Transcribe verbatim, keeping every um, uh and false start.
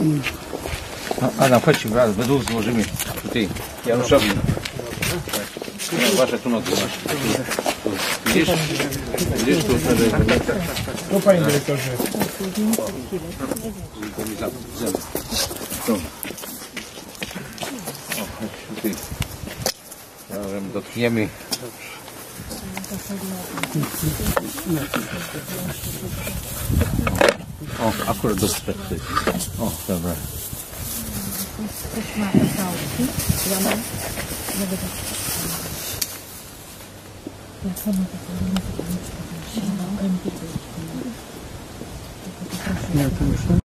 Adam, chodź, według złożymy tutaj Januszowi. No, wasze tu nogi masz. Widzisz? Widzisz tu? No panie dyrektorze. Tu. O, chodź tutaj. Razem dotkniemy. O, akurat do spekty. O, dobra. Ktoś ma pałki. Ja mam. Ja będę. Ja sama to nie wiem. Nie, to już